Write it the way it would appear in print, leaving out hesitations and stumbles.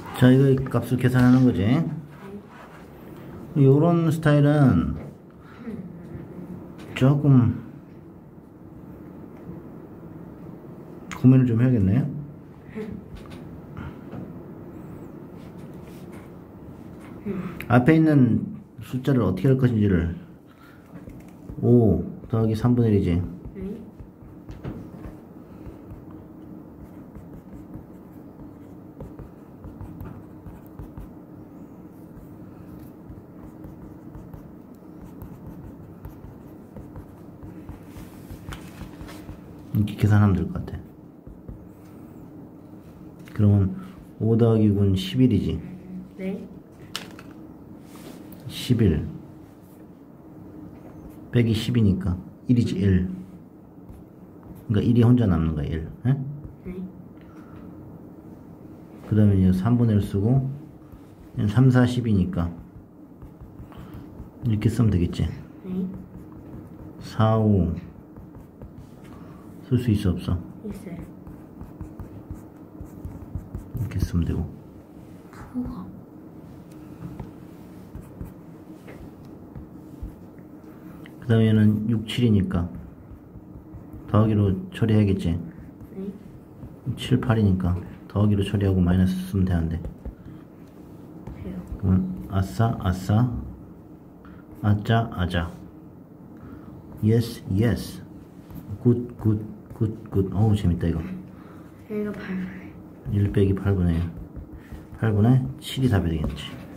자, 이거 값을 계산하는 거지. 요런 스타일은 조금 고민을 좀 해야겠네. 앞에 있는 숫자를 어떻게 할 것인지를 5 더하기 3분의 1이지. 이렇게 계산하면 될 것 같아. 그러면 5 더하기 6은 11이지. 네. 11 빼기 10이니까 1이지. 1. 그러니까 1이 혼자 남는 거야. 1. 네? 그 다음에 이제 3분의 1 쓰고 3, 4, 10이니까 이렇게 쓰면 되겠지. 4, 5 쓸 수 있어 없어? 있어요. 이렇게 쓰면 되고. 그 다음에 얘는 6, 7이니까 더하기로 처리해야겠지. 7, 8이니까 더하기로 처리하고 마이너스 쓰면 되는데. 그러면 아싸 아싸 아짜 아자 yes yes good good good good. 어우 재밌다 이거. 여기가 8. 1 빼기 8분의 8분의 7이 답이 되겠지.